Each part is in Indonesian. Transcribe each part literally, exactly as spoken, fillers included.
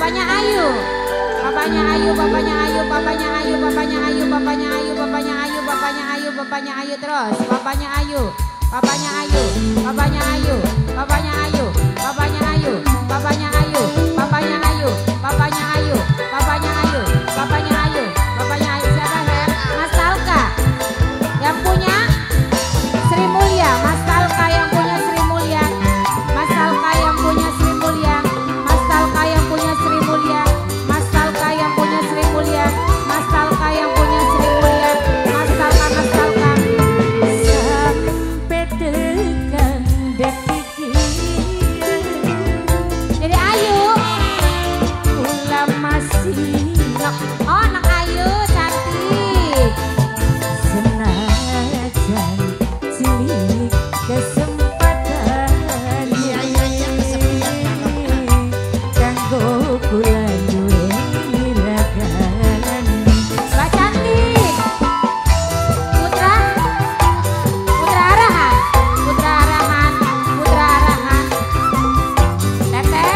Bapaknya Ayu. Bapaknya Ayu, bapaknya Ayu, bapaknya Ayu, bapaknya Ayu, bapaknya Ayu, bapaknya Ayu, bapaknya Ayu, bapaknya Ayu terus. Bapaknya Ayu, bapaknya Ayu, bapaknya Ayu, bapaknya Ayu, bapaknya Ayu, bapaknya Ayu, bapaknya Ayu, bapaknya Ayu, bapaknya Ayu, bapaknya Ayu, bapaknya Ayu. Siapa ya? Mas Talka. Yang punya Sri Mulia, Mas Talka yang punya Sri Mulia. Mas Talka yang punya Sri Mulia. Mas Talka yang punya Sri Mulia. Mas Talka yang punya Sri Mulia. Mas Talka yang punya Sri Mulia. Mas Talka, Mas Talka. Sampai tegang detik Jadi Ayu. Kula masih Oh, anak Ayu cantik. senajan cilik kesempatan Iya iya iya kesepian kanggo kula duwe iragan Mbak cantik. Putra. Putra Arahan. Putra Arahan. Putra Arahan. Teteh.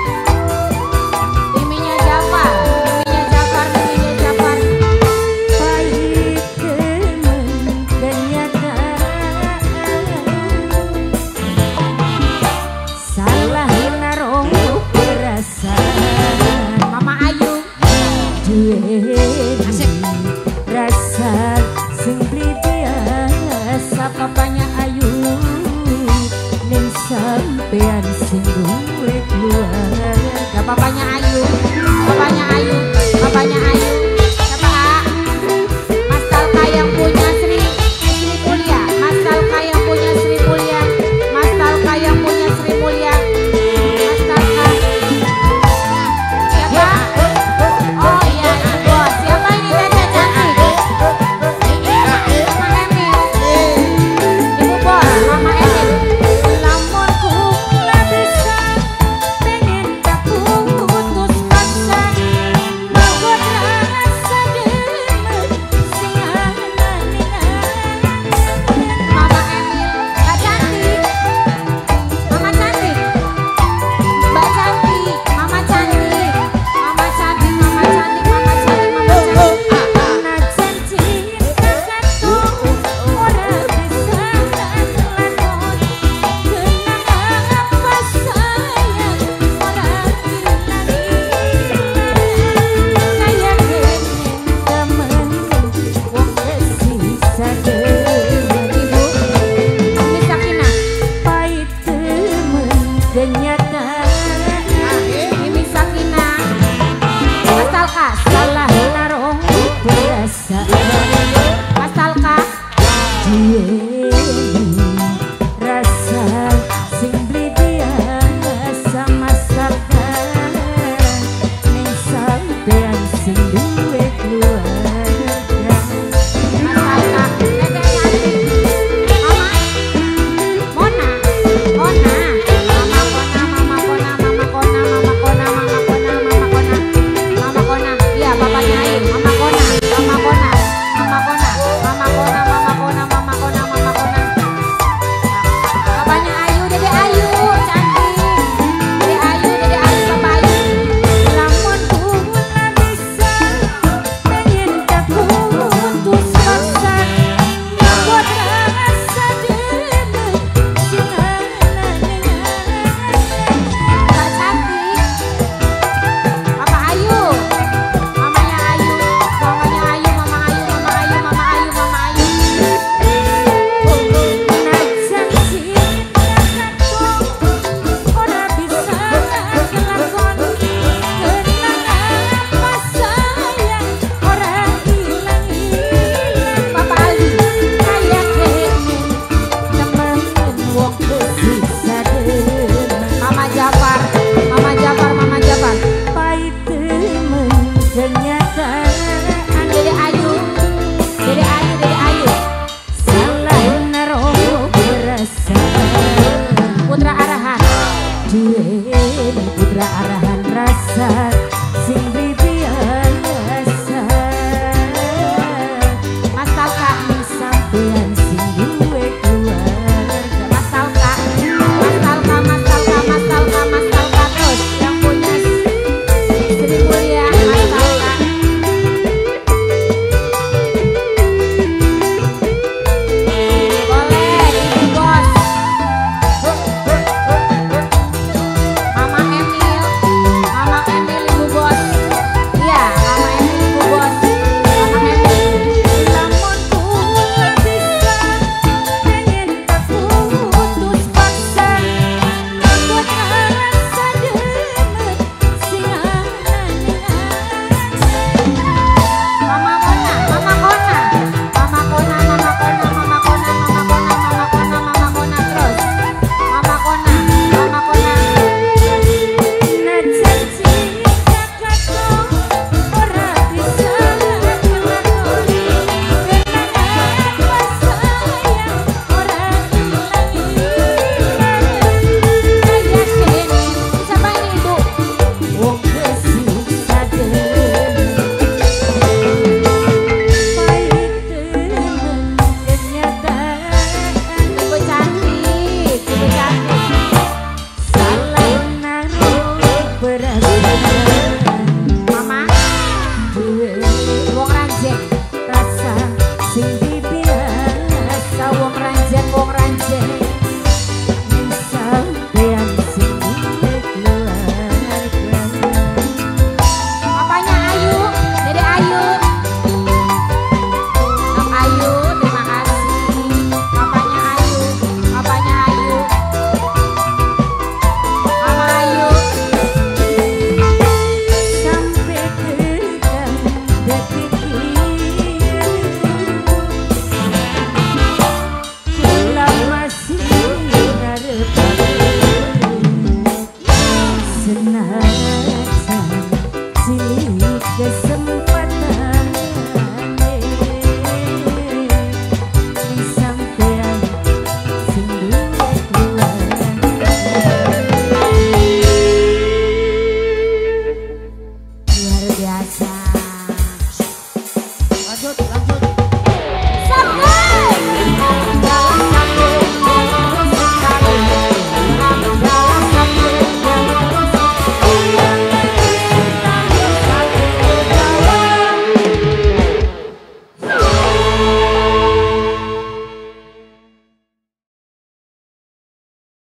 Miminya Jafar. Miminya Jafar. Miminya Jafar. pahit temen kenyataan salah naruh perasaan Mama Ayu. duweni rasa sing biasa papanya Ayu ning sampean sing duwe keluarga Bapaknya Ayu. Bapaknya Ayu. Bapaknya Ayu. Siapa? Mas Talka yang punya Sri Sri Mulia. Mas Talka yang punya Sri Mulia. Mas Talka yang punya Sri Mulia. Mas Talka. Siapa? Oh iya, Ibu Bos. Siapa ini Tete cantik? Mama Emil. Ibu Bos, Mama Emil. lamun kula bisa pengen kaputus paksa magot rasa demen sing ana-ana Mama Emil. Mbak cantik. Mama cantik. Mbak cantik. Mama cantik. Mama cantik. Mama cantik. Mama cantik. Mama cantik. najan cinta katung ora bisa lanut kenang apa sayang ora hilang-hilang kaya kenen temen wong kesisa demen Ibu. Umi Sakinah. pahit temen kenyataan Mimi Sakinah. Mas Talka. salah naruh perasaan Mas Talka. duwe